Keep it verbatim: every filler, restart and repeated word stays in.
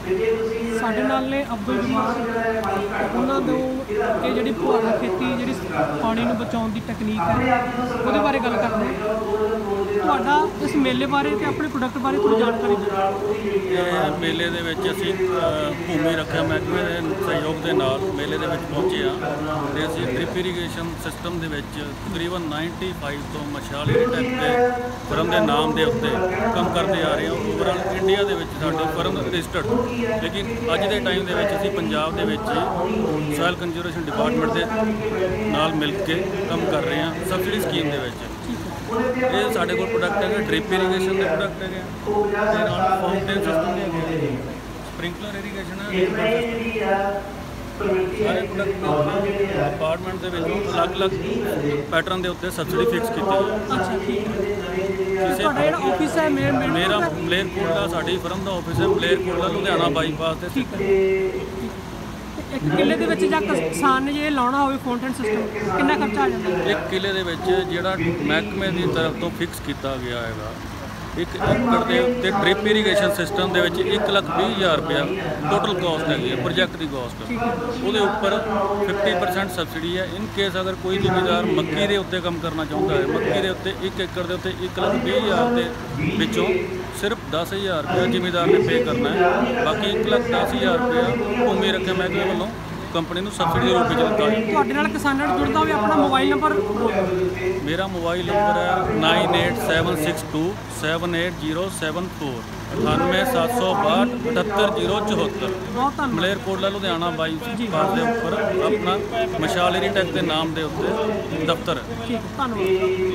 ਸਾਡੇ ਨਾਲ ਨੇ ਅਬਦੁਲ ਜਮਾਰ, ਉਹਨਾਂ ਨੂੰ ਇਹ ਜਿਹੜੀ ਫੁਹਾਰਾ ਖੇਤੀ ਜਿਹੜੀ ਪਾਣੀ ਨੂੰ ਬਚਾਉਣ ਦੀ ਟੈਕਨੀਕ ਹੈ ਉਹਦੇ ਬਾਰੇ ਗੱਲ ਕਰਦੇ ਹਾਂ। ਤੁਹਾਡਾ ਇਸ ਮੇਲੇ ਬਾਰੇ ਤੇ ਆਪਣੇ ਪ੍ਰੋਡਕਟ ਬਾਰੇ ਥੋੜ੍ਹੀ ਜਾਣਕਾਰੀ ਦਿਓ। ਇਹ ਮੇਲੇ ਦੇ ਵਿੱਚ ਅਸੀਂ ਭੂਮੀ ਰੱਖਿਆ ਮਹਿਕਮੇ ਦੇ ਸਹਿਯੋਗ ਦੇ ਨਾਲ ਮੇਲੇ ਦੇ ਵਿੱਚ ਪਹੁੰਚੇ ਹਾਂ ਅਤੇ ਅਸੀਂ ਡ੍ਰਿਪ ਇਰੀਗੇਸ਼ਨ ਸਿਸਟਮ ਦੇ ਵਿੱਚ ਤਕਰੀਬਨ ਨਾਈਨਟੀ ਫਾਈਵ ਤੋਂ ਮਸ਼ਾਲ ਇਰੀਟੈਕ ਦੇ ਫਰਮ ਦੇ ਨਾਮ ਦੇ ਉੱਤੇ ਕੰਮ ਕਰਦੇ ਆ ਰਹੇ ਹਾਂ। ਓਵਰਆਲ ਇੰਡੀਆ ਦੇ ਵਿੱਚ ਸਾਡੇ ਫਰਮ ਰਜਿਸਟਰਡ, ਲੇਕਿਨ ਅੱਜ ਦੇ ਟਾਈਮ ਦੇ ਵਿੱਚ ਅਸੀਂ ਪੰਜਾਬ ਦੇ ਵਿੱਚ ਸੋਇਲ ਕੰਜ਼ਰਵੇਸ਼ਨ ਡਿਪਾਰਟਮੈਂਟ ਦੇ ਨਾਲ ਮਿਲ ਕੇ ਕੰਮ ਕਰ ਰਹੇ ਹਾਂ ਸਬਸਿਡੀ ਸਕੀਮ ਦੇ ਵਿੱਚ। ਇਹ ਸਾਡੇ ਕੋਲ ਪ੍ਰੋਡਕਟ ਹੈਗੇ ਡ੍ਰਿਪ ਇਰੀਗੇਸ਼ਨ ਦੇ ਪ੍ਰੋਡਕਟ ਹੈਗੇ ਤੇ ਨਾਲ ਫਾਊਂਟੇਨ ਸਿਸਟਮ ਦੇ ਹੈਗੇ, ਸਪ੍ਰਿੰਕਲਰ ਇਰੀਗੇਸ਼ਨ ਹੈ। ਸਾਰੇ ਪ੍ਰੋਡਕਟ ਡਿਪਾਰਟਮੈਂਟ ਦੇ ਵਿੱਚ ਅਲੱਗ-ਅਲੱਗ ਪੈਟਰਨ ਦੇ ਉੱਤੇ ਸਬਸਿਡੀ ਫਿਕਸ ਕੀਤੀ ਹੈ। ਅੱਛਾ, ਠੀਕ ਹੈ। ਤੁਹਾਡਾ ਜਿਹੜਾ ਆਫਿਸ ਹੈ ਮੇਰਾ ਮਲੇਰਕੋਟਲਾ ਸਾਡੀ ਫਰਮ ਦਾ ਆਫਿਸ ਹੈ ਮਲੇਰਕੋਟਲਾ ਲੁਧਿਆਣਾ ਬਾਈਪਾਸ ਤੇ। ਠੀਕ ਹੈ। ਇੱਕ ਕਿੱਲੇ ਦੇ ਵਿੱਚ ਜਾਂ ਕਿਸਾਨ ਨੇ ਜੇ ਲਾਉਣਾ ਹੋਵੇ ਫਾਊਂਟੇਨ ਸਿਸਟਮ ਕਿੰਨਾ ਖਰਚਾ ਆ ਜਾਂਦਾ? ਇੱਕ ਕਿੱਲੇ ਦੇ ਵਿੱਚ ਜਿਹੜਾ ਮਹਿਕਮੇ ਦੀ ਤਰਫ ਤੋਂ ਫਿਕਸ ਕੀਤਾ ਗਿਆ ਹੈਗਾ ਇੱਕ ਏਕੜ ਦੇ ਉੱਤੇ ਡ੍ਰਿਪ ਇਰੀਗੇਸ਼ਨ ਸਿਸਟਮ ਦੇ ਵਿੱਚ ਇੱਕ ਲੱਖ ਵੀਹ ਹਜ਼ਾਰ ਰੁਪਇਆ ਟੋਟਲ ਕਾਸਟ ਹੈਗੀ ਹੈ ਪ੍ਰੋਜੈਕਟ ਦੀ ਕਾਸਟ। ਉਹਦੇ ਉੱਪਰ ਫਿਫਟੀ ਪਰਸੈਂਟ ਸਬਸਿਡੀ ਹੈ। ਇਨ ਕੇਸ ਅਗਰ ਕੋਈ ਜ਼ਿਮੀਂਦਾਰ ਮੱਕੀ ਦੇ ਉੱਤੇ ਕੰਮ ਕਰਨਾ ਚਾਹੁੰਦਾ ਹੈ, ਮੱਕੀ ਦੇ ਉੱਤੇ ਇੱਕ ਏਕੜ ਦੇ ਉੱਤੇ ਇੱਕ ਲੱਖ ਵੀਹ ਹਜ਼ਾਰ ਦੇ ਵਿੱਚੋਂ ਸਿਰਫ ਦਸ ਹਜ਼ਾਰ ਰੁਪਇਆ ਜ਼ਿਮੀਂਦਾਰ ਨੇ ਪੇ ਕਰਨਾ ਹੈ। ਬਾਕੀ ਇੱਕ ਲੱਖ ਦਸ ਹਜ਼ਾਰ ਰੁਪਇਆ ਭੂਮੀ ਰੱਖਿਆ ਮਹਿਕਮੇ ਵੱਲੋਂ ਕੰਪਨੀ ਨੂੰ ਸਬਸਿਡੀ ਦੇ ਰੂਪ ਵਿੱਚ ਦਿੱਤਾ ਹੈ। ਤੁਹਾਡੇ ਨਾਲ ਕਿਸਾਨਾਂ ਨੂੰ ਜੁੜਦਾ ਹੋਵੇ ਆਪਣਾ ਮੋਬਾਈਲ ਨੰਬਰ? ਮੇਰਾ ਮੋਬਾਈਲ ਨੰਬਰ ਹੈ nine eight seven six two seven eight zero seven four, ਅਠਾਨਵੇਂ ਸੱਤ ਸੌ ਬਾਹਠ ਅਠੱਤਰ ਜ਼ੀਰੋ ਚੁਹੱਤਰ। ਬਹੁਤ ਧੰਨਵਾਦ। ਮਲੇਰਕੋਟਲਾ ਲੁਧਿਆਣਾ ਬਾਈਪਾਸ ਦੇ ਉੱਪਰ ਆਪਣਾ ਮਸ਼ਾਲ ਇਰੀਟੈਕ ਦੇ ਨਾਮ ਦੇ ਉੱਤੇ ਦਫ਼ਤਰ ਹੈ। ਠੀਕ ਹੈ, ਧੰਨਵਾਦ।